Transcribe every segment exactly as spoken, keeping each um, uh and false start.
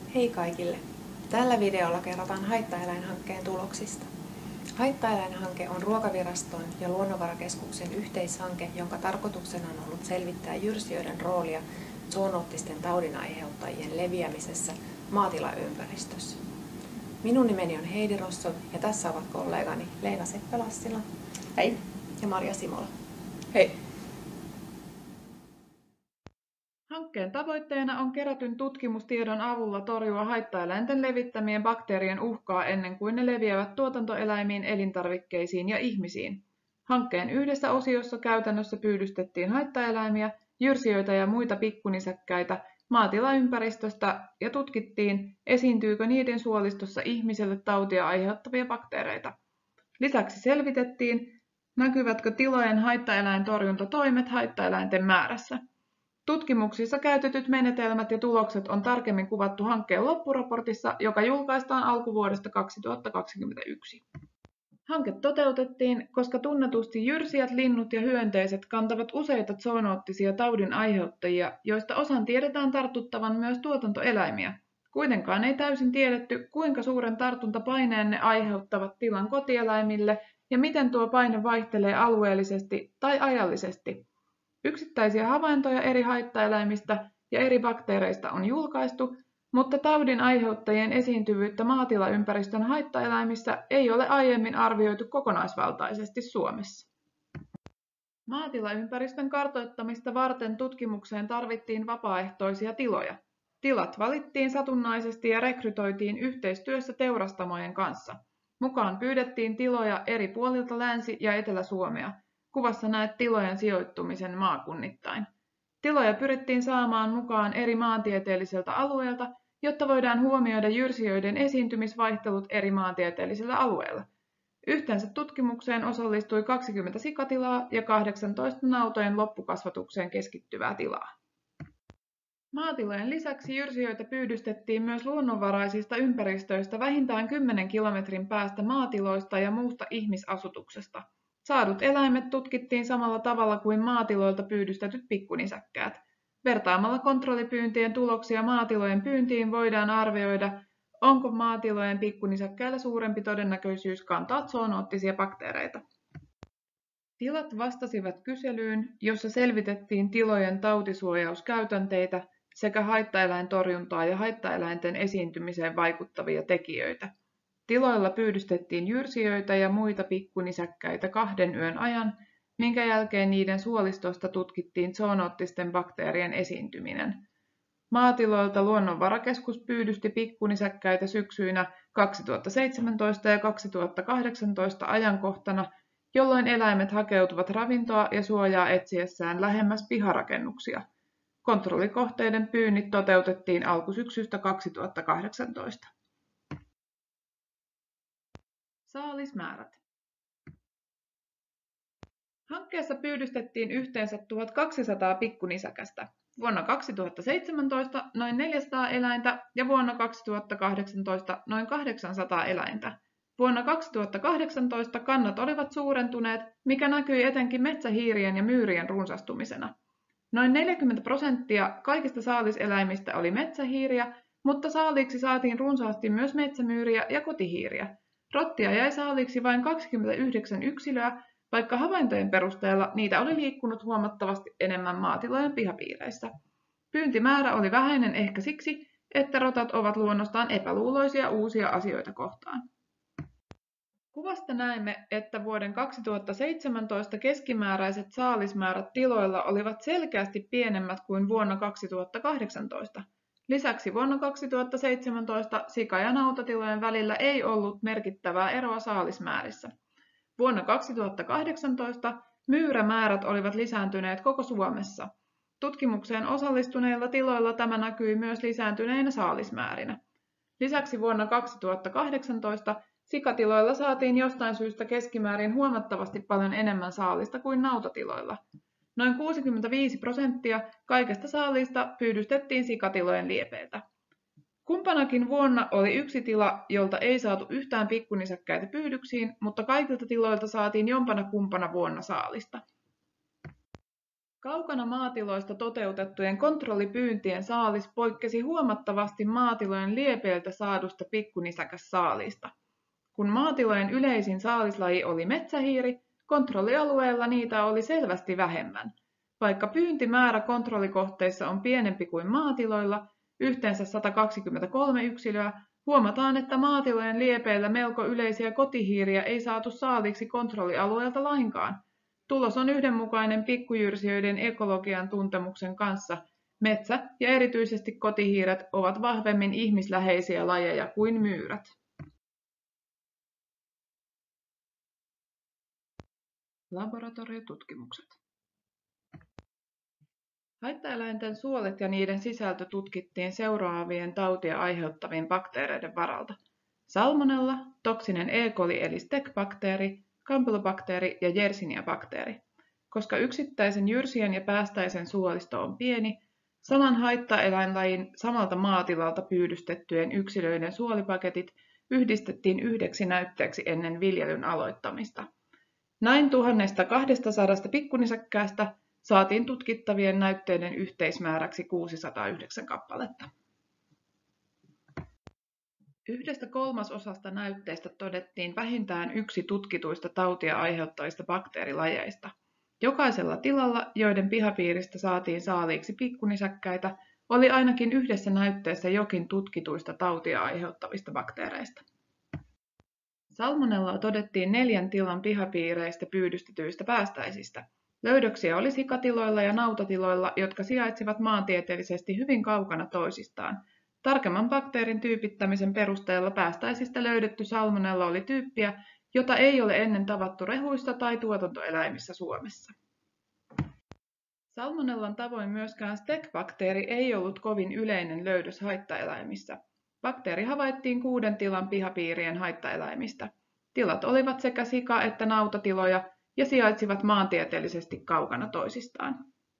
Hei kaikille! Tällä videolla kerrotaan Haittaeläinhankkeen tuloksista. Haittaeläinhanke on Ruokaviraston ja Luonnonvarakeskuksen yhteishanke, jonka tarkoituksena on ollut selvittää jyrsijöiden roolia zoonoottisten taudinaiheuttajien leviämisessä maatilaympäristössä. Minun nimeni on Heidi Rosso ja tässä ovat kollegani Leena Seppä-Lassila. Hei. Ja Marja Simola. Hei. Hankkeen tavoitteena on kerätyn tutkimustiedon avulla torjua haittaeläinten levittämien bakteerien uhkaa ennen kuin ne leviävät tuotantoeläimiin, elintarvikkeisiin ja ihmisiin. Hankkeen yhdessä osiossa käytännössä pyydystettiin haittaeläimiä, jyrsijöitä ja muita pikkunisäkkäitä maatilaympäristöstä ja tutkittiin, esiintyykö niiden suolistossa ihmiselle tautia aiheuttavia bakteereita. Lisäksi selvitettiin, näkyvätkö tilojen haittaeläintorjuntatoimet haittaeläinten määrässä. Tutkimuksissa käytetyt menetelmät ja tulokset on tarkemmin kuvattu hankkeen loppuraportissa, joka julkaistaan alkuvuodesta kaksituhattakaksikymmentäyksi. Hanke toteutettiin, koska tunnetusti jyrsijät, linnut ja hyönteiset kantavat useita zoonoottisia taudin aiheuttajia, joista osan tiedetään tartuttavan myös tuotantoeläimiä. Kuitenkaan ei täysin tiedetty, kuinka suuren tartuntapaineen ne aiheuttavat tilan kotieläimille ja miten tuo paine vaihtelee alueellisesti tai ajallisesti. Yksittäisiä havaintoja eri haittaeläimistä ja eri bakteereista on julkaistu, mutta taudin aiheuttajien esiintyvyyttä maatilaympäristön haittaeläimissä ei ole aiemmin arvioitu kokonaisvaltaisesti Suomessa. Maatilaympäristön kartoittamista varten tutkimukseen tarvittiin vapaaehtoisia tiloja. Tilat valittiin satunnaisesti ja rekrytoitiin yhteistyössä teurastamojen kanssa. Mukaan pyydettiin tiloja eri puolilta Länsi- ja Etelä-Suomea. Kuvassa näet tilojen sijoittumisen maakunnittain. Tiloja pyrittiin saamaan mukaan eri maantieteelliseltä alueelta, jotta voidaan huomioida jyrsijöiden esiintymisvaihtelut eri maantieteellisillä alueilla. Yhteensä tutkimukseen osallistui kaksikymmentä sikatilaa ja kahdeksantoista nautojen loppukasvatukseen keskittyvää tilaa. Maatilojen lisäksi jyrsijöitä pyydystettiin myös luonnonvaraisista ympäristöistä vähintään kymmenen kilometrin päästä maatiloista ja muusta ihmisasutuksesta. Saadut eläimet tutkittiin samalla tavalla kuin maatiloilta pyydystetyt pikkunisäkkäät. Vertaamalla kontrollipyyntien tuloksia maatilojen pyyntiin voidaan arvioida, onko maatilojen pikkunisäkkäillä suurempi todennäköisyys kantaa zoonoottisia bakteereita. Tilat vastasivat kyselyyn, jossa selvitettiin tilojen tautisuojauskäytänteitä sekä haittaeläintorjuntaa ja haittaeläinten esiintymiseen vaikuttavia tekijöitä. Tiloilla pyydystettiin jyrsijöitä ja muita pikkunisäkkäitä kahden yön ajan, minkä jälkeen niiden suolistosta tutkittiin zoonoottisten bakteerien esiintyminen. Maatiloilta Luonnonvarakeskus pyydysti pikkunisäkkäitä syksyinä kaksituhattaseitsemäntoista ja kaksituhattakahdeksantoista ajankohtana, jolloin eläimet hakeutuvat ravintoa ja suojaa etsiessään lähemmäs piharakennuksia. Kontrollikohteiden pyynnit toteutettiin alkusyksystä kaksituhattakahdeksantoista. Saalismäärät. Hankkeessa pyydystettiin yhteensä tuhatkaksisataa pikkunisäkästä, vuonna kaksituhattaseitsemäntoista noin neljäsataa eläintä ja vuonna kaksituhattakahdeksantoista noin kahdeksansataa eläintä. Vuonna kaksituhattakahdeksantoista kannat olivat suurentuneet, mikä näkyi etenkin metsähiirien ja myyrien runsastumisena. Noin neljäkymmentä prosenttia kaikista saaliseläimistä oli metsähiiriä, mutta saaliiksi saatiin runsaasti myös metsämyyriä ja kotihiiriä. Rottia jäi saaliiksi vain kaksikymmentäyhdeksän yksilöä, vaikka havaintojen perusteella niitä oli liikkunut huomattavasti enemmän maatilojen pihapiireissä. Pyyntimäärä oli vähäinen ehkä siksi, että rotat ovat luonnostaan epäluuloisia uusia asioita kohtaan. Kuvasta näemme, että vuoden kaksituhattaseitsemäntoista keskimääräiset saalismäärät tiloilla olivat selkeästi pienemmät kuin vuonna kaksituhattakahdeksantoista. Lisäksi vuonna kaksituhattaseitsemäntoista sika- ja nautatilojen välillä ei ollut merkittävää eroa saalismäärissä. Vuonna kaksituhattakahdeksantoista myyrämäärät olivat lisääntyneet koko Suomessa. Tutkimukseen osallistuneilla tiloilla tämä näkyi myös lisääntyneinä saalismäärinä. Lisäksi vuonna kaksituhattakahdeksantoista sikatiloilla saatiin jostain syystä keskimäärin huomattavasti paljon enemmän saalista kuin nautatiloilla. Noin kuusikymmentäviisi prosenttia kaikesta saaliista pyydystettiin sikatilojen liepeiltä. Kumpanakin vuonna oli yksi tila, jolta ei saatu yhtään pikkunisäkkäitä pyydyksiin, mutta kaikilta tiloilta saatiin jompana kumpana vuonna saalista. Kaukana maatiloista toteutettujen kontrollipyyntien saalis poikkesi huomattavasti maatilojen liepeiltä saadusta pikkunisäkässaaliista. Kun maatilojen yleisin saalislaji oli metsähiiri, kontrollialueella niitä oli selvästi vähemmän. Vaikka pyyntimäärä kontrollikohteissa on pienempi kuin maatiloilla, yhteensä sata kaksikymmentäkolme yksilöä, huomataan, että maatilojen liepeillä melko yleisiä kotihiiriä ei saatu saaliksi kontrollialueelta lainkaan. Tulos on yhdenmukainen pikkujyrsijöiden ekologian tuntemuksen kanssa. Metsä ja erityisesti kotihiiret ovat vahvemmin ihmisläheisiä lajeja kuin myyrät. Laboratoriotutkimukset. Haittaeläinten suolet ja niiden sisältö tutkittiin seuraavien tautia aiheuttavien bakteereiden varalta: salmonella, toksinen E. coli eli Stec-bakteeri, kampylobakteeri ja Yersinia-bakteeri. Koska yksittäisen jyrsijän ja päästäisen suolisto on pieni, saman haittaeläinlajin samalta maatilalta pyydystettyjen yksilöiden suolipaketit yhdistettiin yhdeksi näytteeksi ennen viljelyn aloittamista. Näin tuhannesta kahdestasadasta pikkunisäkkäästä saatiin tutkittavien näytteiden yhteismääräksi kuusisataayhdeksän kappaletta. Yhdestä kolmasosasta näytteistä todettiin vähintään yksi tutkituista tautia aiheuttavista bakteerilajeista. Jokaisella tilalla, joiden pihapiiristä saatiin saaliiksi pikkunisäkkäitä, oli ainakin yhdessä näytteessä jokin tutkituista tautia aiheuttavista bakteereista. Salmonellaa todettiin neljän tilan pihapiireistä pyydystetyistä päästäisistä. Löydöksiä oli sikatiloilla ja nautatiloilla, jotka sijaitsivat maantieteellisesti hyvin kaukana toisistaan. Tarkemman bakteerin tyypittämisen perusteella päästäisistä löydetty salmonella oli tyyppiä, jota ei ole ennen tavattu rehuissa tai tuotantoeläimissä Suomessa. Salmonellan tavoin myöskään Stec-bakteeri ei ollut kovin yleinen löydös haittaeläimissä. Bakteeri havaittiin kuuden tilan pihapiirien haittaeläimistä. Tilat olivat sekä sika- että nautatiloja ja sijaitsivat maantieteellisesti kaukana toisistaan.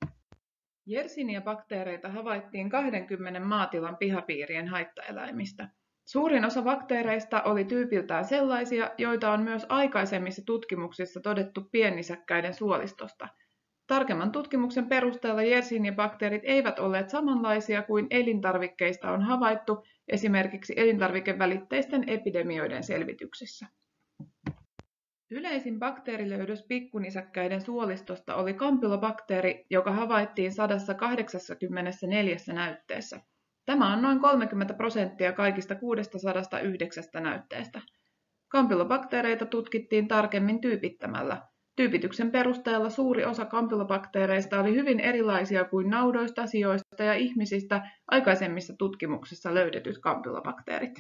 Yersinia-bakteereita havaittiin kahdenkymmenen maatilan pihapiirien haittaeläimistä. Suurin osa bakteereista oli tyypiltään sellaisia, joita on myös aikaisemmissa tutkimuksissa todettu piennisäkkäiden suolistosta. Tarkemman tutkimuksen perusteella Yersinia-bakteerit eivät olleet samanlaisia kuin elintarvikkeista on havaittu esimerkiksi elintarvikevälitteisten epidemioiden selvityksissä. Yleisin bakteerilöydös pikkunisäkkäiden suolistosta oli kampylobakteeri, joka havaittiin sata kahdeksankymmentäneljä näytteessä. Tämä on noin kolmekymmentä prosenttia kaikista kuusisataayhdeksän näytteestä. Kampylobakteereita tutkittiin tarkemmin tyypittämällä. Tyypityksen perusteella suuri osa kampylobakteereista oli hyvin erilaisia kuin naudoista, sioista ja ihmisistä aikaisemmissa tutkimuksissa löydetyt kampylobakteerit.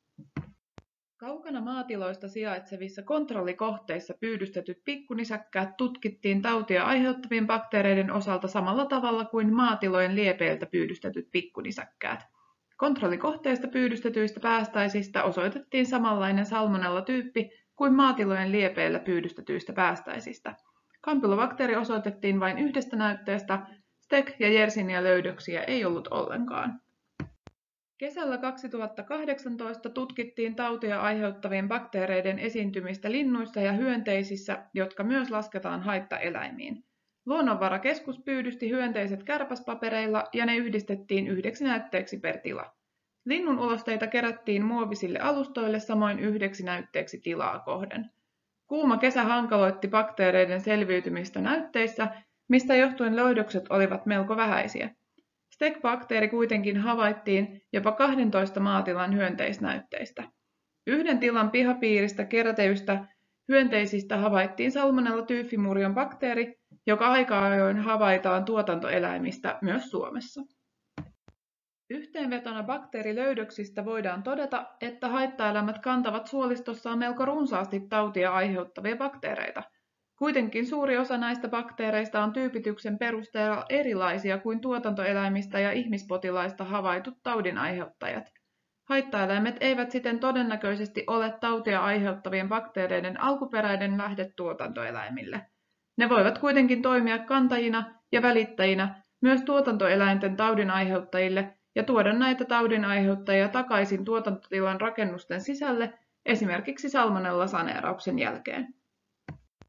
Kaukana maatiloista sijaitsevissa kontrollikohteissa pyydystetyt pikkunisäkkäät tutkittiin tautia aiheuttavien bakteereiden osalta samalla tavalla kuin maatilojen liepeiltä pyydystetyt pikkunisäkkäät. Kontrollikohteista pyydystetyistä päästäisistä osoitettiin samanlainen salmonella-tyyppi kuin maatilojen liepeillä pyydystetyistä päästäisistä. Kampylobakteeri osoitettiin vain yhdestä näytteestä, Stec- ja Yersinia-löydöksiä ei ollut ollenkaan. Kesällä kaksituhattakahdeksantoista tutkittiin tautia aiheuttavien bakteereiden esiintymistä linnuissa ja hyönteisissä, jotka myös lasketaan haittaeläimiin. Luonnonvarakeskus pyydysti hyönteiset kärpäspapereilla ja ne yhdistettiin yhdeksi näytteeksi per tila. Linnun ulosteita kerättiin muovisille alustoille samoin yhdeksi näytteeksi tilaa kohden. Kuuma kesä hankaloitti bakteereiden selviytymistä näytteissä, mistä johtuen löydökset olivat melko vähäisiä. Stec-bakteeri kuitenkin havaittiin jopa kahdentoista maatilan hyönteisnäytteistä. Yhden tilan pihapiiristä kerätyistä hyönteisistä havaittiin Salmonella typhimurion bakteeri, joka aika ajoin havaitaan tuotantoeläimistä myös Suomessa. Yhteenvetona bakteerilöydöksistä voidaan todeta, että haittaeläimet kantavat suolistossaan melko runsaasti tautia aiheuttavia bakteereita. Kuitenkin suuri osa näistä bakteereista on tyypityksen perusteella erilaisia kuin tuotantoeläimistä ja ihmispotilaista havaitut taudin aiheuttajat. Haittaeläimet eivät siten todennäköisesti ole tautia aiheuttavien bakteereiden alkuperäinen lähde tuotantoeläimille. Ne voivat kuitenkin toimia kantajina ja välittäjinä myös tuotantoeläinten taudin aiheuttajille ja tuoda näitä taudin aiheuttajia takaisin tuotantotilan rakennusten sisälle esimerkiksi salmonella-saneerauksen jälkeen.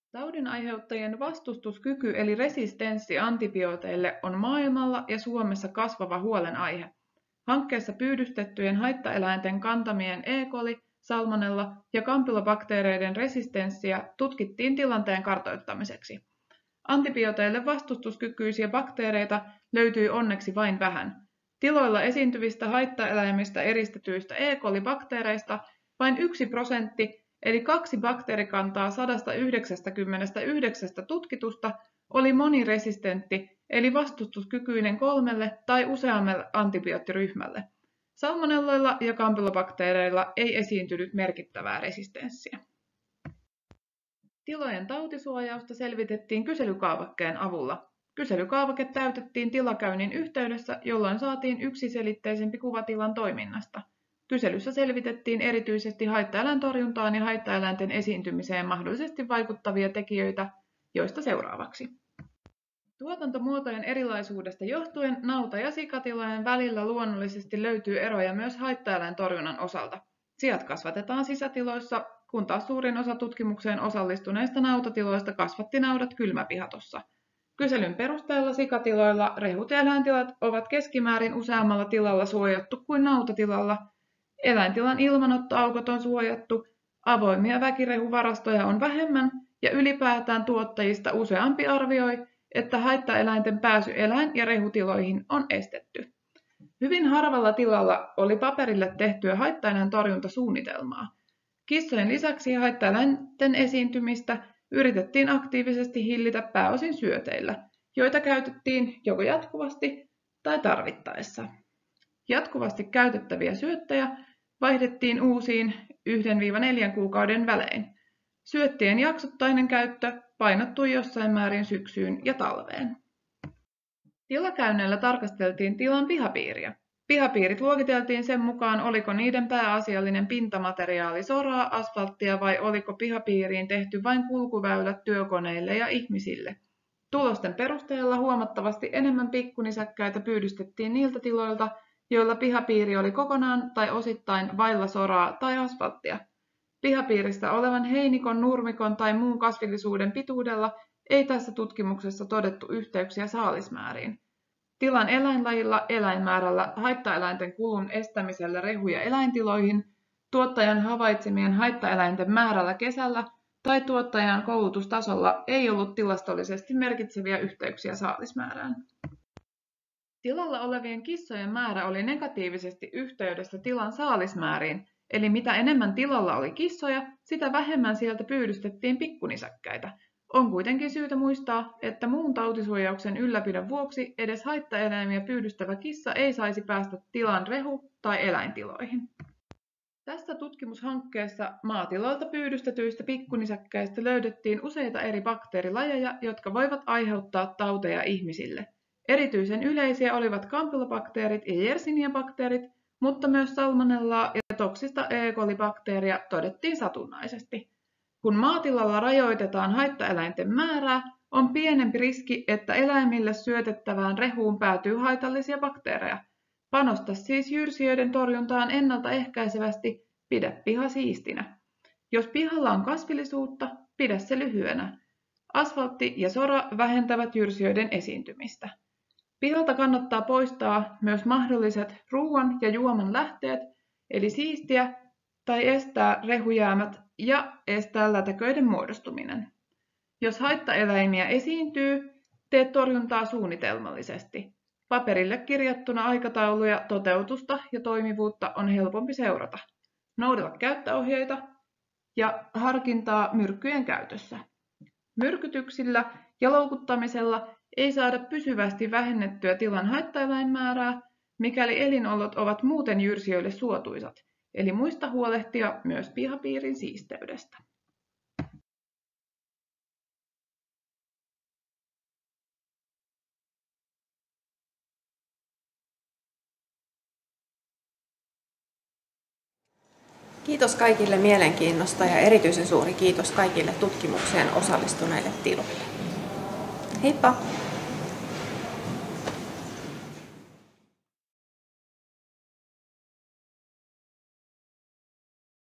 Taudin aiheuttajien vastustuskyky eli resistenssi antibiooteille on maailmalla ja Suomessa kasvava huolenaihe. Hankkeessa pyydystettyjen haittaeläinten kantamien E. coli, salmonella ja kampylobakteereiden resistenssiä tutkittiin tilanteen kartoittamiseksi. Antibiooteille vastustuskykyisiä bakteereita löytyi onneksi vain vähän. Tiloilla esiintyvistä haittaeläimistä eristetyistä E. coli-bakteereista vain yksi prosentti, eli kaksi bakteerikantaa sadasta yhdeksästäkymmenestäyhdeksästä tutkitusta, oli moniresistentti, eli vastustuskykyinen kolmelle tai useammalle antibioottiryhmälle. Salmonelloilla ja kampylobakteereilla ei esiintynyt merkittävää resistenssiä. Tilojen tautisuojausta selvitettiin kyselykaavakkeen avulla. Kyselykaavake täytettiin tilakäynnin yhteydessä, jolloin saatiin yksiselitteisempi kuva tilan toiminnasta. Kyselyssä selvitettiin erityisesti haittaeläintorjuntaan ja haittaeläinten esiintymiseen mahdollisesti vaikuttavia tekijöitä, joista seuraavaksi. Tuotantomuotojen erilaisuudesta johtuen nauta- ja sikatilojen välillä luonnollisesti löytyy eroja myös haittaeläintorjunnan osalta. Siat kasvatetaan sisätiloissa, kun taas suurin osa tutkimukseen osallistuneista nautatiloista kasvatti naudat kylmäpihatossa. Kyselyn perusteella sikatiloilla rehut ja eläintilat ovat keskimäärin useammalla tilalla suojattu kuin nautatilalla. Eläintilan ilmanottoaukot on suojattu, avoimia väkirehuvarastoja on vähemmän ja ylipäätään tuottajista useampi arvioi, että haittaeläinten pääsy eläin- ja rehutiloihin on estetty. Hyvin harvalla tilalla oli paperille tehtyä haittaeläintorjuntasuunnitelmaa. Kissojen lisäksi haittaeläinten esiintymistä yritettiin aktiivisesti hillitä pääosin syöteillä, joita käytettiin joko jatkuvasti tai tarvittaessa. Jatkuvasti käytettäviä syöttejä vaihdettiin uusiin yhdestä neljään kuukauden välein. Syöttien jaksottainen käyttö painottui jossain määrin syksyyn ja talveen. Tilakäynneillä tarkasteltiin tilan pihapiiriä. Pihapiirit luokiteltiin sen mukaan, oliko niiden pääasiallinen pintamateriaali soraa, asfalttia vai oliko pihapiiriin tehty vain kulkuväylät työkoneille ja ihmisille. Tulosten perusteella huomattavasti enemmän pikkunisäkkäitä pyydystettiin niiltä tiloilta, joilla pihapiiri oli kokonaan tai osittain vailla soraa tai asfalttia. Pihapiirissä olevan heinikon, nurmikon tai muun kasvillisuuden pituudella ei tässä tutkimuksessa todettu yhteyksiä saalismääriin. Tilan eläinlajilla, eläinmäärällä, haittaeläinten kulun estämisellä rehu- ja eläintiloihin, tuottajan havaitsemien haittaeläinten määrällä kesällä tai tuottajan koulutustasolla ei ollut tilastollisesti merkitseviä yhteyksiä saalismäärään. Tilalla olevien kissojen määrä oli negatiivisesti yhteydessä tilan saalismääriin, eli mitä enemmän tilalla oli kissoja, sitä vähemmän sieltä pyydystettiin pikkunisäkkäitä. On kuitenkin syytä muistaa, että muun tautisuojauksen ylläpidon vuoksi edes haittaeläimiä pyydystävä kissa ei saisi päästä tilan rehu- tai eläintiloihin. Tässä tutkimushankkeessa maatiloilta pyydystetyistä pikkunisäkkäistä löydettiin useita eri bakteerilajeja, jotka voivat aiheuttaa tauteja ihmisille. Erityisen yleisiä olivat kampylobakteerit ja Yersinia-bakteerit, mutta myös salmonellaa ja toksista E. coli-bakteeria todettiin satunnaisesti. Kun maatilalla rajoitetaan haittaeläinten määrää, on pienempi riski, että eläimille syötettävään rehuun päätyy haitallisia bakteereja. Panosta siis jyrsijöiden torjuntaan ennaltaehkäisevästi, pidä piha siistinä. Jos pihalla on kasvillisuutta, pidä se lyhyenä. Asfaltti ja sora vähentävät jyrsijöiden esiintymistä. Pihalta kannattaa poistaa myös mahdolliset ruoan ja juoman lähteet, eli siistiä tai estää rehujäämät ja estää lätäköiden muodostuminen. Jos haittaeläimiä esiintyy, tee torjuntaa suunnitelmallisesti. Paperille kirjattuna aikatauluja, toteutusta ja toimivuutta on helpompi seurata. Noudata käyttöohjeita ja harkintaa myrkkyjen käytössä. Myrkytyksillä ja loukuttamisella ei saada pysyvästi vähennettyä tilan haittaeläinmäärää, mikäli elinolot ovat muuten jyrsijöille suotuisat, eli muista huolehtia myös pihapiirin siisteydestä. Kiitos kaikille mielenkiinnosta ja erityisen suuri kiitos kaikille tutkimukseen osallistuneille tiloille. Heippa!